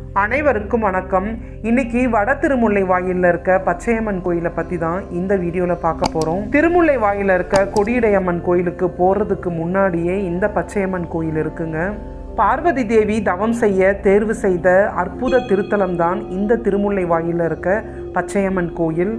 அனைவருக்கும் வணக்கம். இன்னைக்கு வட திருமுல்லை வாயில்ல இருக்க பச்சையம்மன் கோயிலை பற்றி தான் இந்த வீடியோவில் பார்க்க போகிறோம். திருமுல்லை வாயில்ல இருக்க கொடியுடையம்மன் கோயிலுக்கு போகிறதுக்கு முன்னாடியே இந்த பச்சையம்மன் கோயில் இருக்குங்க. பார்வதி தேவி தவம் செய்ய தேர்வு செய்த அற்புத திருத்தலம் தான் இந்த திருமுல்லை வாயில்ல இருக்க பச்சையம்மன் கோயில்.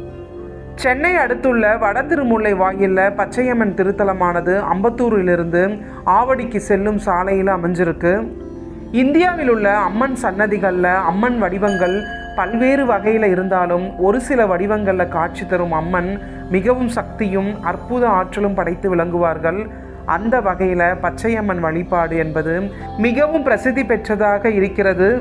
சென்னை அடுத்துள்ள வட திருமுல்லை வாயில்ல பச்சையம்மன் திருத்தலமானது அம்பத்தூரிலிருந்து ஆவடிக்கு செல்லும் சாலையில் அமைஞ்சிருக்கு. இந்தியாவில் உள்ள அம்மன் சன்னதிகளில் அம்மன் வடிவங்கள் பல்வேறு வகையில் இருந்தாலும் ஒரு சில வடிவங்களில் காட்சி தரும் அம்மன் மிகவும் சக்தியும் அற்புத ஆற்றலும் படைத்து விளங்குவார்கள். அந்த வகையில் பச்சையம்மன் வழிபாடு என்பது மிகவும் பிரசித்தி பெற்றதாக இருக்கிறது.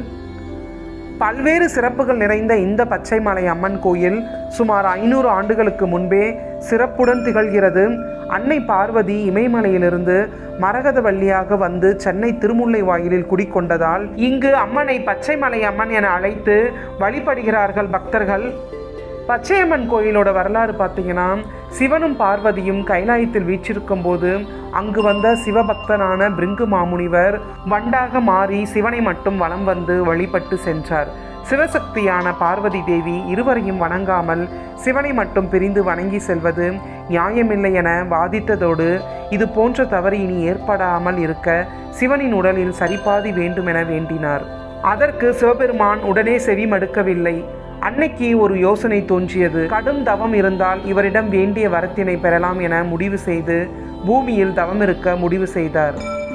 பல்வேறு சிறப்புகள் நிறைந்த இந்த பச்சைமலை அம்மன் கோயில் சுமார் 500 ஆண்டுகளுக்கு முன்பே சிறப்புடன் திகழ்கிறது. அன்னை பார்வதி இமயமலையிலிருந்து மரகதவள்ளியாக வந்து சென்னை திருமுல்லை வாயிலில் குடிக்கொண்டதால் இங்கு அம்மனை பச்சைமலை அம்மன் என அழைத்து வழிபடுகிறார்கள் பக்தர்கள். பச்சையம்மன் கோயிலோட வரலாறு பார்த்தீங்கன்னா, சிவனும் பார்வதியும் கைலாயத்தில் வீற்றிருக்கும் போது அங்கு வந்த சிவபக்தனான பிருங்கு மாமுனிவர் வண்டாக மாறி சிவனை மட்டும் வலம் வந்து வழிபட்டு சென்றார். சிவசக்தியான பார்வதி தேவி இருவரையும் வணங்காமல் சிவனை மட்டும் பிரிந்து வணங்கி செல்வது நியாயமில்லை என வாதித்ததோடு இது போன்ற தவறு இனி ஏற்படாமல் இருக்க சிவனின் உடலில் சரிபாதி வேண்டும் என வேண்டினார். அதற்கு சிவபெருமான் உடனே செவி மடுக்கவில்லை. அன்னைக்கு ஒரு யோசனை தோன்றியது. கடும் தவம் இருந்தால் இவரிடம் வேண்டிய வரத்தினை பெறலாம் என முடிவு செய்து பூமியில் தவம் இருக்க முடிவு செய்தார்.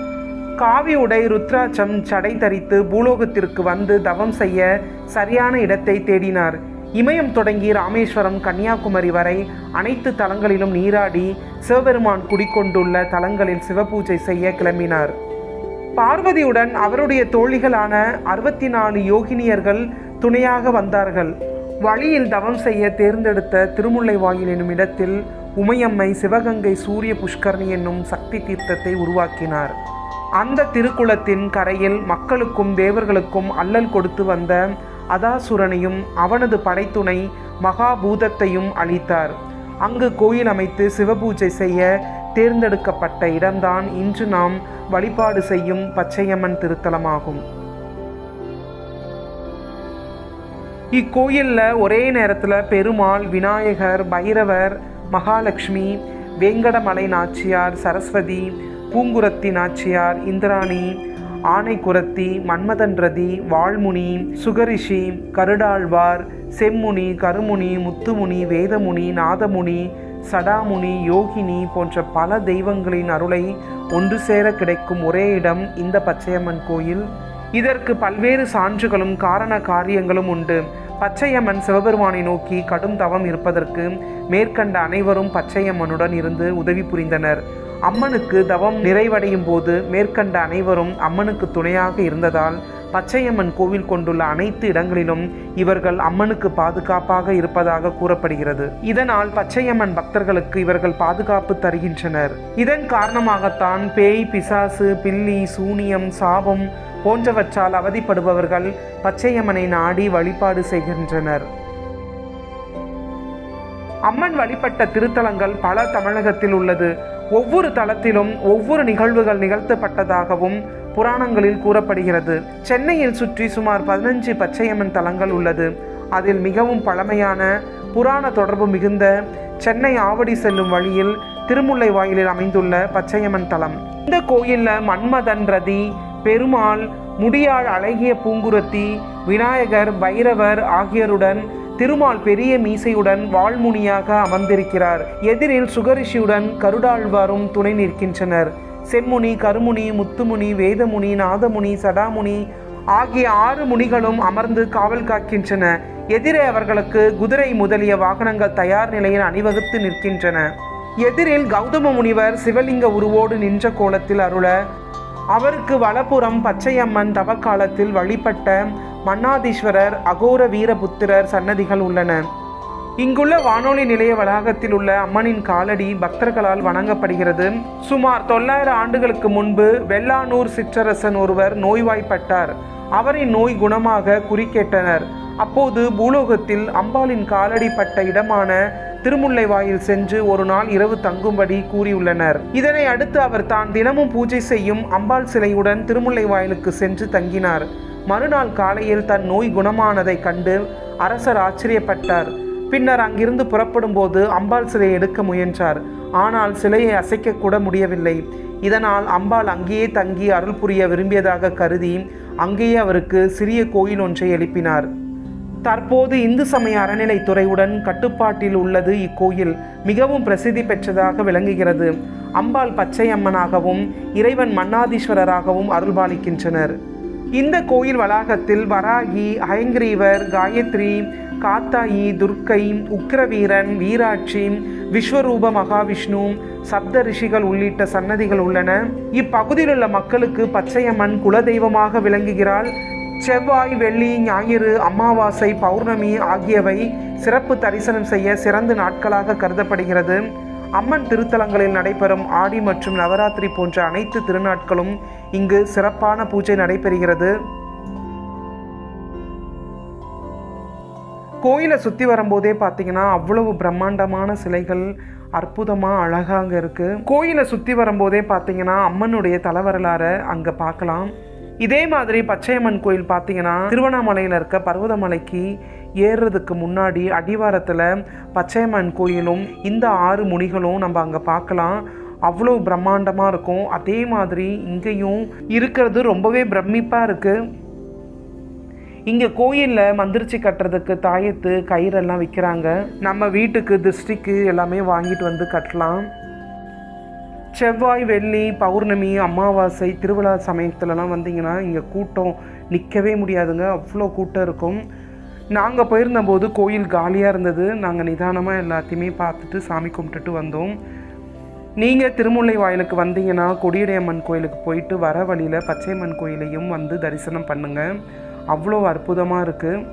காவி உடை ருத்ராட்சம் சடை தரித்து பூலோகத்திற்கு வந்து தவம் செய்ய சரியான இடத்தை தேடினார். இமயம் தொடங்கி ராமேஸ்வரம் கன்னியாகுமரி வரை அனைத்து தலங்களிலும் நீராடி சிவபெருமான் குடிக்கொண்டுள்ள தலங்களில் சிவபூஜை செய்ய கிளம்பினார். பார்வதியுடன் அவருடைய தோழிகளான 64 யோகினியர்கள் துணையாக வந்தார்கள். வழியில் தவம் செய்ய தேர்ந்தெடுத்த திருமுல்லை வாயில் என்னும் இடத்தில் உமையம்மை சிவகங்கை சூரிய புஷ்கரணி என்னும் சக்தி தீர்த்தத்தை உருவாக்கினார். அந்த திருக்குளத்தின் கரையில் மக்களுக்கும் தேவர்களுக்கும் அல்லல் கொடுத்து வந்த அதாசுரனையும் அவனது படைத்துணை மகாபூதத்தையும் அழித்தார். அங்கு கோயில் அமைத்து சிவபூஜை செய்ய தேர்ந்தெடுக்கப்பட்ட இடம்தான் இன்று நாம் வழிபாடு செய்யும் பச்சையம்மன் திருத்தலமாகும். இக்கோயிலில் ஒரே நேரத்தில் பெருமாள், விநாயகர், பைரவர், மகாலட்சுமி, வேங்கடமலை நாச்சியார், சரஸ்வதி, பூங்குரத்தி நாச்சியார், இந்திராணி, ஆனைக்குரத்தி, மன்மதன் ரதி, வாள்முனி, சுகரிஷி, கருடாழ்வார், செம்முனி, கருமுனி, முத்துமுனி, வேதமுனி, நாதமுனி, சடாமுனி, யோகினி போன்ற பல தெய்வங்களின் அருளை ஒன்று சேர கிடைக்கும் ஒரே இடம் இந்த பச்சையம்மன் கோயில். இதற்கு பல்வேறு சான்றுகளும் காரண காரியங்களும் உண்டு. பச்சையம்மன் சிவபெருமானை நோக்கி கடும் தவம் இருப்பதற்கு மேற்கண்ட அனைவரும் பச்சையம்மனுடன் இருந்து உதவி புரிந்தனர். அம்மனுக்கு தவம் நிறைவடையும் போது மேற்கண்ட அனைவரும் அம்மனுக்கு துணையாக இருந்ததால் பச்சையம்மன் கோவில் கொண்டுள்ள அனைத்து இடங்களிலும் இவர்கள் அம்மனுக்கு பாதுகாப்பாக இருப்பதாக கூறப்படுகிறது. இதனால் பச்சையம்மன் பக்தர்களுக்கு இவர்கள் பாதுகாப்பு தருகின்றனர். இதன் காரணமாகத்தான் பேய், பிசாசு, பில்லி, சூனியம், சாபம் போன்றவற்றால் அவதிப்படுபவர்கள் பச்சையம்மனை நாடி வழிபாடு செய்கின்றனர். அம்மன் வழிபட்ட திருத்தலங்கள் பல தமிழகத்தில் உள்ளது. ஒவ்வொரு தலத்திலும் ஒவ்வொரு நிகழ்வுகள் நிகழ்த்தப்பட்டதாகவும் புராணங்களில் கூறப்படுகிறது. சென்னையில் சுற்றி சுமார் 15 பச்சையம்மன் தலங்கள் உள்ளது. அதில் மிகவும் பழமையான புராண தொடர்பு மிகுந்த சென்னை ஆவடி செல்லும் வழியில் திருமுல்லை வாயிலில் அமைந்துள்ள பச்சையம்மன் தலம். இந்த கோயிலில் மன்மதன் ரதி, பெருமாள், முடியாள் அழகிய பூங்குரத்தி, விநாயகர், பைரவர் ஆகியோருடன் திருமால் பெரிய மீசையுடன் வாள்முனியாக அமர்ந்திருக்கிறார். எதிரில் சுகரிஷியுடன் கருடாழ்வாரும் துணை நிற்கின்றனர். செம்முனி, கருமுனி, முத்துமுனி, வேதமுனி, நாதமுனி, சடாமுனி ஆகிய 6 முனிகளும் அமர்ந்து காவல் காக்கின்றன. எதிரே அவர்களுக்கு குதிரை முதலிய வாகனங்கள் தயார் நிலையில் அணிவகுத்து நிற்கின்றன. எதிரில் கௌதம முனிவர் சிவலிங்க உருவோடு நின்ற கோலத்தில் அருள, அவருக்கு வலப்புறம் பச்சையம்மன் தவக்காலத்தில் வழிபட்ட மன்னாதீஸ்வரர், அகோர வீரபுத்திரர் சன்னதிகள் உள்ளன. இங்குள்ள வானொலி நிலைய வளாகத்தில் உள்ள அம்மனின் காலடி பக்தர்களால் வணங்கப்படுகிறது. சுமார் 900 ஆண்டுகளுக்கு முன்பு வெள்ளானூர் சிற்றரசன் ஒருவர் நோய்வாய்ப்பட்டார். அவரின் நோய் குணமாக குறிக்கேட்டனர். அப்போது பூலோகத்தில் அம்பாளின் காலடி பட்ட இடமான திருமுல்லை வாயில் சென்று ஒரு நாள் இரவு தங்கும்படி கூறியுள்ளனர். இதனை அடுத்து அவர் தான் தினமும் பூஜை செய்யும் அம்பாள் சிலையுடன் திருமுல்லை வாயிலுக்கு சென்று தங்கினார். மறுநாள் காலையில் தன் நோய் குணமானதை கண்டு அரசர் ஆச்சரியப்பட்டார். பின்னர் அங்கிருந்து புறப்படும் போது அம்பாள் சிலையை எடுக்க முயன்றார். ஆனால் சிலையை அசைக்க கூட முடியவில்லை. இதனால் அம்பாள் அங்கேயே தங்கி அருள் புரிய விரும்பியதாக கருதி அங்கேயே அவருக்கு சிறிய கோயில் ஒன்றை எழுப்பினார். தற்போது இந்து சமய அறநிலைத்துறையுடன் கட்டுப்பாட்டில் உள்ளது இக்கோயில். மிகவும் பிரசித்தி பெற்றதாக விளங்குகிறது. அம்பாள் பச்சையம்மனாகவும் இறைவன் மன்னாதீஸ்வரராகவும் அருள்பாலிக்கின்றனர். இந்த கோயில் வளாகத்தில் வராகி, ஹயங்கிரீவர், காயத்ரி, காத்தாயி, துர்க்கை, உக்கிரவீரன், வீராட்சி, விஸ்வரூப மகாவிஷ்ணு, சப்த ரிஷிகள் உள்ளிட்ட சன்னதிகள் உள்ளன. இப்பகுதியில் உள்ள மக்களுக்கு பச்சையம்மன் குலதெய்வமாக விளங்குகிறாள். செவ்வாய், வெள்ளி, ஞாயிறு, அமாவாசை, பௌர்ணமி ஆகியவை சிறப்பு தரிசனம் செய்ய சிறந்த நாட்களாக கருதப்படுகிறது. அம்மன் திருத்தலங்களில் நடைபெறும் ஆடி மற்றும் நவராத்திரி போன்ற அனைத்து திருநாட்களும் இங்கு சிறப்பான பூஜை நடைபெறுகிறது. கோயிலை சுற்றி வரும்போதே பார்த்தீங்கன்னா அவ்வளவு பிரம்மாண்டமான சிலைகள் அற்புதமாக அழகாக இருக்குது. கோயிலை சுற்றி வரும்போதே பார்த்தீங்கன்னா அம்மனுடைய தலவரலாறை அங்கே பார்க்கலாம். இதே மாதிரி பச்சையம்மன் கோயில் பார்த்தீங்கன்னா திருவண்ணாமலையில் இருக்க பர்வதமலைக்கு ஏறுறதுக்கு முன்னாடி அடிவாரத்தில் பச்சையம்மன் கோயிலும் இந்த 6 முனிகளும் நம்ம அங்கே பார்க்கலாம். அவ்வளோ பிரம்மாண்டமாக இருக்கும். அதே மாதிரி இங்கேயும் இருக்கிறது ரொம்பவே பிரமிப்பாக இருக்குது. இங்கே கோயிலில் மந்திரிச்சு கட்டுறதுக்கு தாயத்து, கயிறெல்லாம் விற்கிறாங்க. நம்ம வீட்டுக்கு திருஷ்டிக்கு எல்லாமே வாங்கிட்டு வந்து கட்டலாம். செவ்வாய், வெள்ளி, பௌர்ணமி, அமாவாசை, திருவிழா சமயத்துலலாம் வந்தீங்கன்னா இங்கே கூட்டம் நிற்கவே முடியாதுங்க. அவ்வளோ கூட்டம் இருக்கும். நாங்கள் போயிருந்தபோது கோயில் காலியாக இருந்தது. நாங்கள் நிதானமாக எல்லாத்தையுமே பார்த்துட்டு சாமி கும்பிட்டுட்டு வந்தோம். நீங்கள் திருமுல்லை வாயிலுக்கு வந்தீங்கன்னா கொடியுடையம்மன் கோயிலுக்கு போயிட்டு வர வழியில் பச்சையம்மன் கோயிலையும் வந்து தரிசனம் பண்ணுங்கள். அவ்வளோ அற்புதமாக இருக்குது.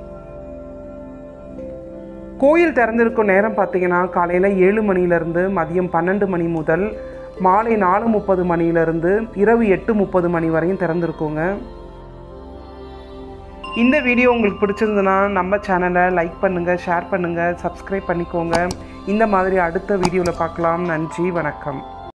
கோயில் திறந்திருக்கும் நேரம் பார்த்தீங்கன்னா காலையில் 7 மணிலேருந்து மதியம் 12 மணி முதல் மாலை 4:30 மணியிலிருந்து இரவு 8:30 மணி வரையும் திறந்திருக்குங்க. இந்த வீடியோ உங்களுக்கு பிடிச்சிருந்ததுன்னா நம்ம சேனலை லைக் பண்ணுங்கள், ஷேர் பண்ணுங்கள், சப்ஸ்கிரைப் பண்ணிக்கோங்க. இந்த மாதிரி அடுத்த வீடியோவில் பார்க்கலாம். நன்றி, வணக்கம்.